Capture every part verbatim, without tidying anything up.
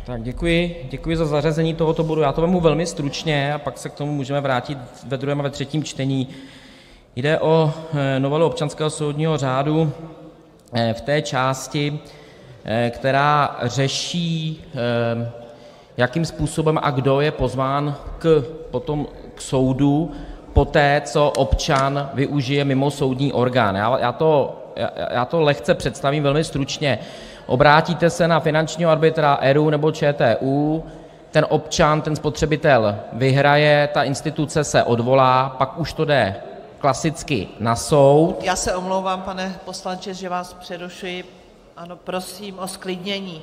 Tak děkuji, děkuji za zařazení tohoto bodu. Já to vezmu velmi stručně a pak se k tomu můžeme vrátit ve druhém a ve třetím čtení. Jde o novelu občanského soudního řádu v té části, která řeší, jakým způsobem a kdo je pozván k, potom k soudu poté, co občan využije mimosoudní orgán. Já, já, to, já to lehce představím velmi stručně. Obrátíte se na finančního arbitra ERÚ nebo ČTÚ, ten občan, ten spotřebitel vyhraje, ta instituce se odvolá, pak už to jde klasicky na soud. Já se omlouvám, pane poslanče, že vás přerušuji. Ano, prosím o zklidnění.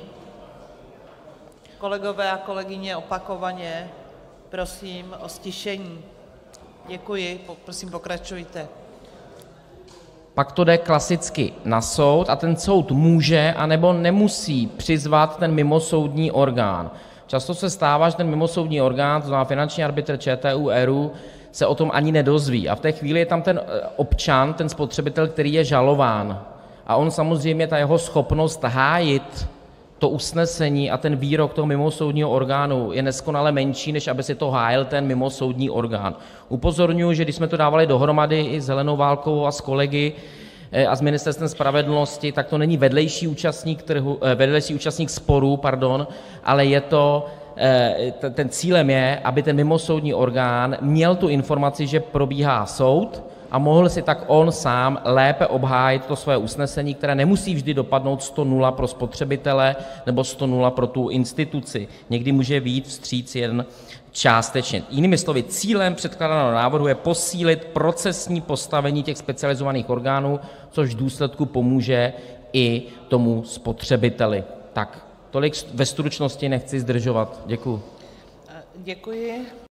Kolegové a kolegyně, opakovaně prosím o ztišení. Děkuji, prosím, pokračujte. Pak to jde klasicky na soud a ten soud může anebo nemusí přizvat ten mimosoudní orgán. Často se stává, že ten mimosoudní orgán, to znamená finanční arbitr, ČTÚ, ERÚ, se o tom ani nedozví. A v té chvíli je tam ten občan, ten spotřebitel, který je žalován. A on samozřejmě, ta jeho schopnost hájit to usnesení a ten výrok toho mimosoudního orgánu je neskonale menší, než aby si to hájil ten mimosoudní orgán. Upozorňuji, že když jsme to dávali dohromady i s Helenou Válkovou a s kolegy a s Ministerstvem spravedlnosti, tak to není vedlejší účastník trhu, vedlejší účastník sporu, pardon, ale je to, ten cílem je, aby ten mimosoudní orgán měl tu informaci, že probíhá soud, a mohl si tak on sám lépe obhájit to svoje usnesení, které nemusí vždy dopadnout sto nula pro spotřebitele nebo sto nula pro tu instituci. Někdy může vyjít vstříc jen částečně. Jinými slovy, cílem předkládaného návrhu je posílit procesní postavení těch specializovaných orgánů, což v důsledku pomůže i tomu spotřebiteli. Tak tolik ve stručnosti, nechci zdržovat. Děkuji. Děkuji.